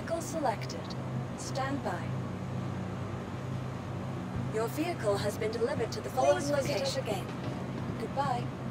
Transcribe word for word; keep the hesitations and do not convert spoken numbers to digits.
Vehicle selected. Stand by. Your vehicle has been delivered to the following location. Again. Goodbye.